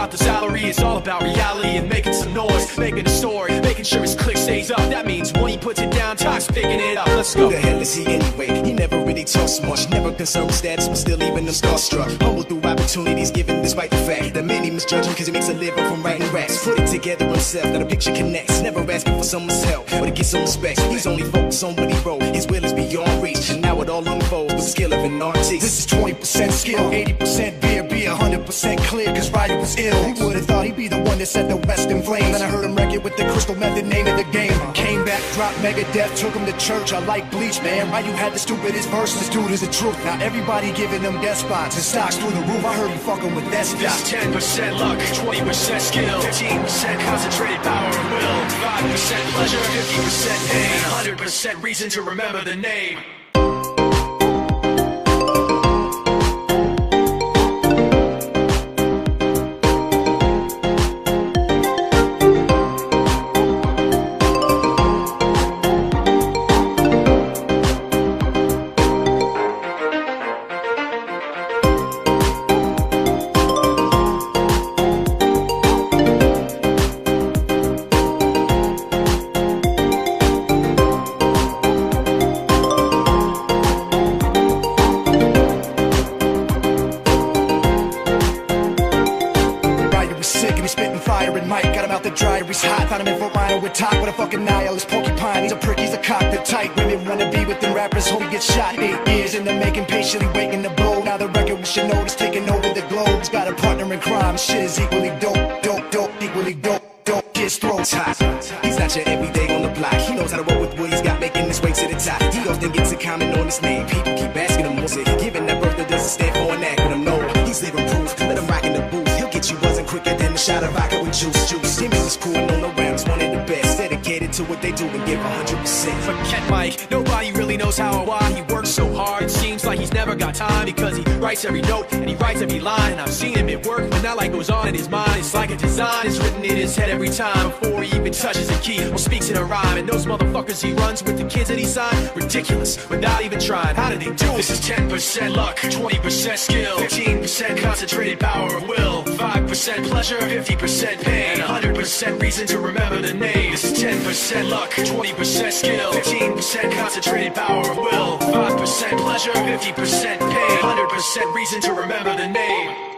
about the salary, it's all about reality and making some noise, making a story, making sure his click stays up. That means when he puts it down, Talk's picking it up. Let's go. Who the hell is he anyway? He never really talks much, never concerned with status, but still even them starstruck. Humble through opportunities given despite the fact that many misjudge him cause he makes a living from writing raps. Put it together himself, now the picture connects. Never asking for someone's help, but to get some respect. He's only focused on what he wrote, his will is beyond reach, and now it all unfolds with the skill of an artist. This is 20% skill, 80% beer, be 100% clear, cause Ryder was ill. He would've thought he'd be the one that set the West in flames. Then I heard him wreck it with the crystal method, name of the game. Came back, dropped Megadeth, took him to church. I like Bleach, man. Why you had the stupidest verse? This dude is the truth. Now everybody giving them guest spots and stocks through the roof. I heard him fucking with that This stuff. is 10% luck, 20% skill, 15% concentrated power of will, 5% pleasure, 50% pain, 100% reason to remember the name. With top with a fucking nihilist porcupine. He's a prick, he's a cock, the type women wanna be with the rappers, hope he gets shot. 8 years in the making, patiently waiting to blow. Now the record we should know is taking over the globe. He's got a partner in crime, shit is equally dope, dope, equally dope, kids throat hot. He's not your everyday on the block. He knows how to roll with what he's got, making his way to the top. He often gets a comment on his name. People keep asking him what's it. Giving that birth that doesn't stand for an act with him. No, he's living proof. Let him rock in the booth. He'll get you buzzing quicker than a shot of vodka with juice. Jimmy was cool and on the rounds, one of the best. Dedicated to what they do and give 100%. Forget Mike, nobody really knows how or why he works so hard. It seems like he's never got time because he writes every note and he writes every line. And I've seen him at work, but that light goes on in his mind. It's like a design is written in his head every time before he even touches a key or speaks in a rhyme. And those motherfuckers he runs with the kids that he signed, ridiculous, without even trying. How did they do it? This is 10% luck, 20% skill, 15% concentrated power of will, 5% pleasure, 50% pain, 100% reason to remember the name. This is 10% luck, 20% skill, 15% concentrated power of will, 5% pleasure, 50% pain, 100% reason to remember the name.